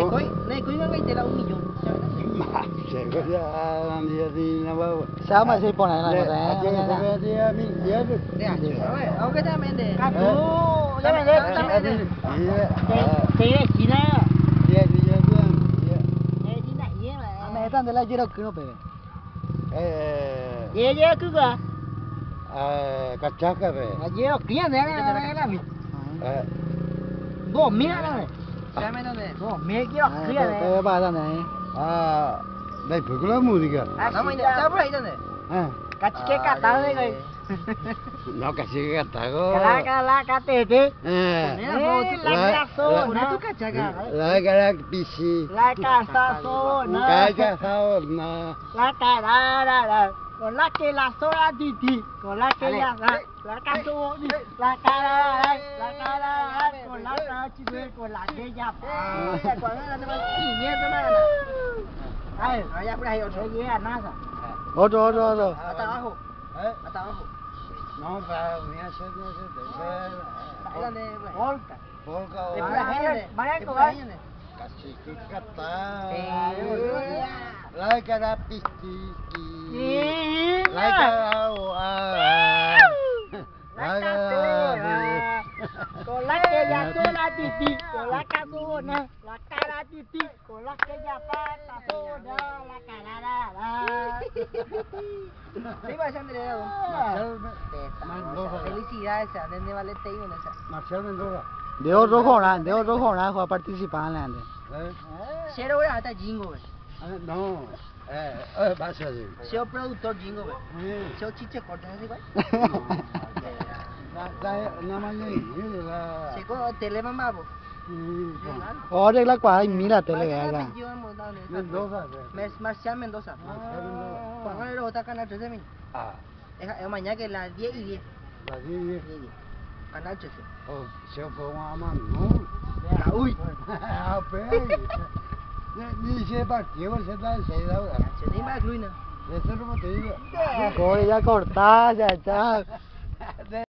này coi ngang cái tela 1 millón. Se cosa dia di na ba. Sao mà sẽ bỏ này là Se ve dia mi dia. Ông cái tam ende. Cắt đủ. Cái này đấy. Cái gì nè. Dia dia bukan. Cái gì này vậy mà. Mẹ ta để lại cái đó cứ nó về. Ye cứ cả. Cachaca ve. Ayer kia nè là mi. Bo mía này. Sao mày đâu này? Bo mía kia kia này. Cái bà ta này. Dai pukula música. Sao mày sao bữa đâu này? Cắt cái cắt tao đấy coi. No casi gatago. La tê tê. La La pisi. La casa sona. Calla saona. La cara. Con la que la sola titi, con la que la caso ni, la cara, con la chive, con la que ya. Con nó là nó chỉ nhiên thôi mà. Ai, Ya por ahí otro. cái gì à nasa. Otro. Hasta abajo. Hasta abajo. No, para mí hacer no se te Ahí donde Volta. Polka. Vaya con ahí. Casi que cata. La cara pisti. La cara La cara. Con la que ya sola titi, con la casona, la cara titi, con la que ya pasa sola, la cara. Sí, va a ser Andrea. Felicidades, ¿dónde vale te digo esa? Marcial Mendoza. De otro jornada fue a participar en la ande. Cero horas hasta Jingo, güey. No, vas a decir. Soy productor Jingo, güey. Soy chiche corto, ¿no sé cuál? Nada más la. Se con tele mamá, bo. और एक लाख पाई मिला तेरे गया Mendoza. Marcial Mendoza. ¿Cuándo le rota canal 13 mil? Es mañana que las 10 y 10. Las 10. Canal 13. Oh, se fue un man, ¿no? Uy. Ni se partió, se está enseguida. Se te más ruina. Eso no te digo. Corre ya corta ya